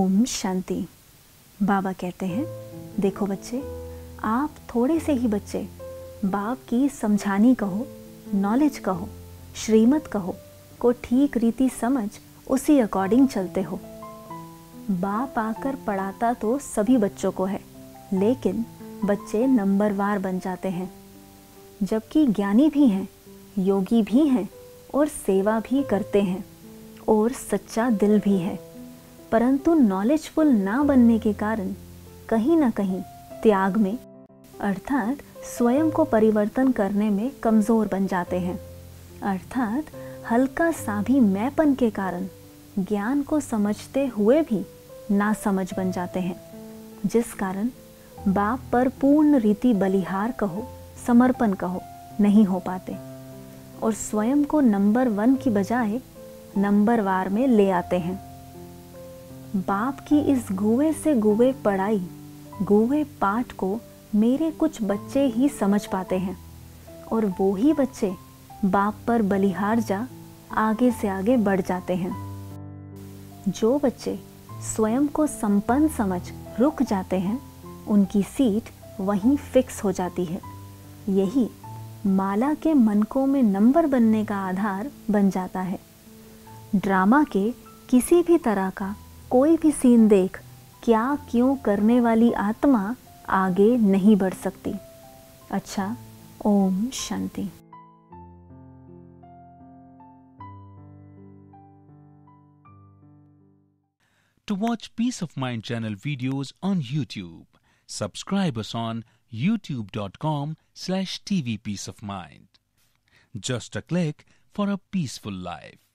ओम शांति। बाबा कहते हैं, देखो बच्चे, आप थोड़े से ही बच्चे बाप की समझानी कहो, नॉलेज कहो, श्रीमत कहो को ठीक रीति समझ उसी अकॉर्डिंग चलते हो। बाप आकर पढ़ाता तो सभी बच्चों को है, लेकिन बच्चे नंबरवार बन जाते हैं। जबकि ज्ञानी भी हैं, योगी भी हैं और सेवा भी करते हैं और सच्चा दिल भी है, परंतु नॉलेजफुल ना बनने के कारण कहीं ना कहीं त्याग में अर्थात स्वयं को परिवर्तन करने में कमज़ोर बन जाते हैं। अर्थात हल्का सा भी मैंपन के कारण ज्ञान को समझते हुए भी ना समझ बन जाते हैं, जिस कारण बाप पर पूर्ण रीति बलिहार कहो, समर्पण कहो नहीं हो पाते और स्वयं को नंबर 1 की बजाय नंबरवार में ले आते हैं। बाप की इस गुवे से गुवे पढ़ाई, गुवे पाठ को मेरे कुछ बच्चे ही समझ पाते हैं और वो ही बच्चे बाप पर बलिहार जा आगे से आगे बढ़ जाते हैं। जो बच्चे स्वयं को संपन्न समझ रुक जाते हैं, उनकी सीट वहीं फिक्स हो जाती है। यही माला के मनकों में नंबर बनने का आधार बन जाता है। ड्रामा के किसी भी तरह का कोई भी सीन देख क्या क्यों करने वाली आत्मा आगे नहीं बढ़ सकती। अच्छा, Om Shanti. To watch Peace of Mind channel videos on YouTube, subscribe us on youtube.com/tvpeaceofmind. Just a click for a peaceful life.